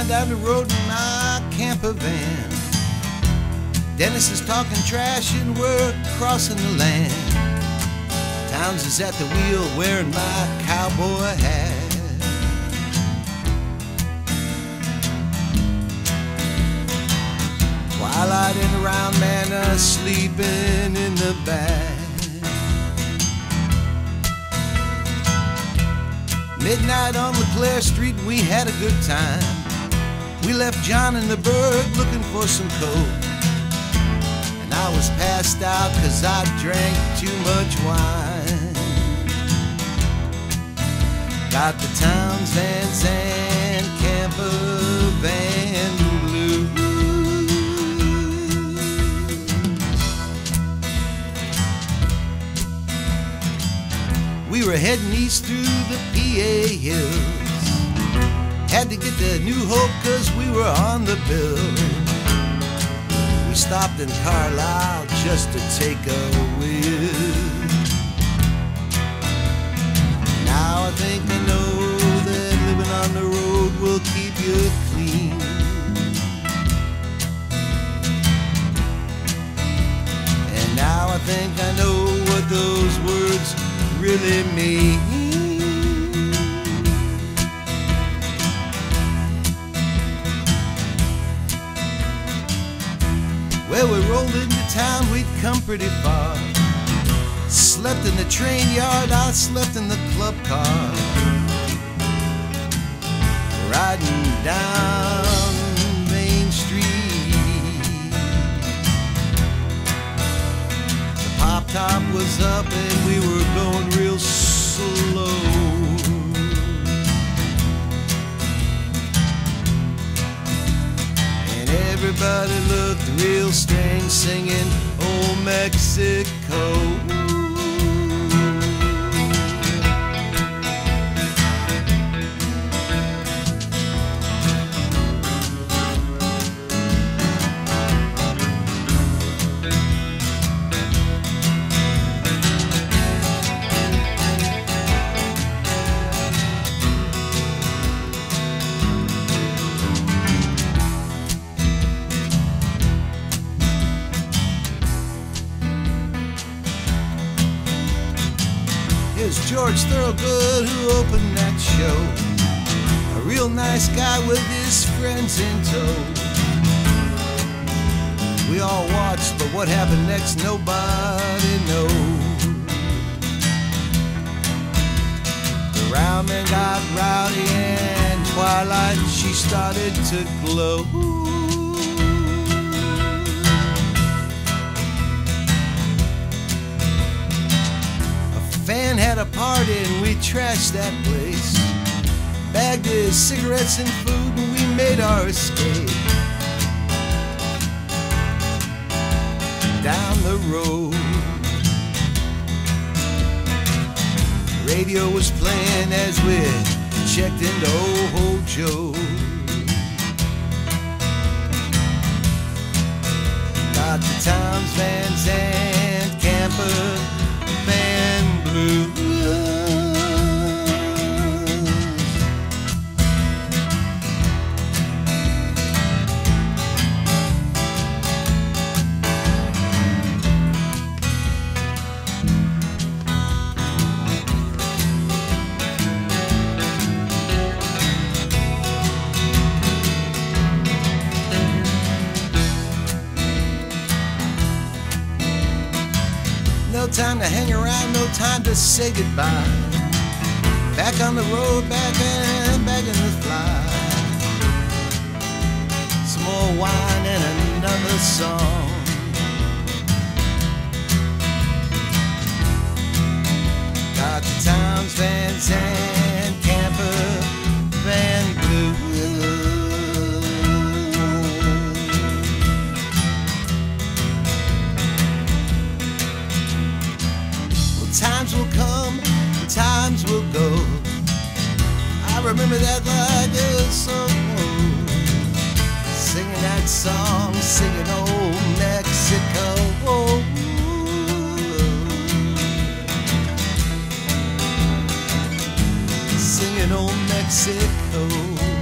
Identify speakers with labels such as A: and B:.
A: ride down the road in my camper van. Dennis is talking trash and we're crossing the land. Towns is at the wheel wearing my cowboy hat. Twilight and around man sleeping in the back. Midnight on LeClaire Street, we had a good time. We left John in the Berg looking for some coke. And I was passed out 'cause I drank too much wine. Got the Towns Van Zandt camper van blues. We were heading east through the PA hills. Had to get to New Hope 'cause we were on the bill. We stopped in Carlisle just to take a whiff. Now I think I know that living on the road will keep you clean. And now I think I know what those words really mean. Well, we rolled into town, we'd come pretty far. Slept in the train yard, I slept in the club car. Riding down Main Street. The pop top was up and we were going real slow. And everybody looked real strange singing Old Mexico. It was George Thorogood who opened that show. A real nice guy with his friends in tow. We all watched, but what happened next nobody knows. The roundman got rowdy and twilight she started to glow. Fan had a party and we trashed that place. Bagged his cigarettes and food and we made our escape. Down the road, radio was playing as we checked into Old Joe. Got the Towns Van Zandt camper van blues. No time to hang around, no time to say goodbye. Back on the road, back in the fly. Some more wine and another song. Got the Towns Van Zandt camper van blues. Times will come, and times will go. I remember that like a song. Singing that song, singing Old Mexico. Singing Old Mexico.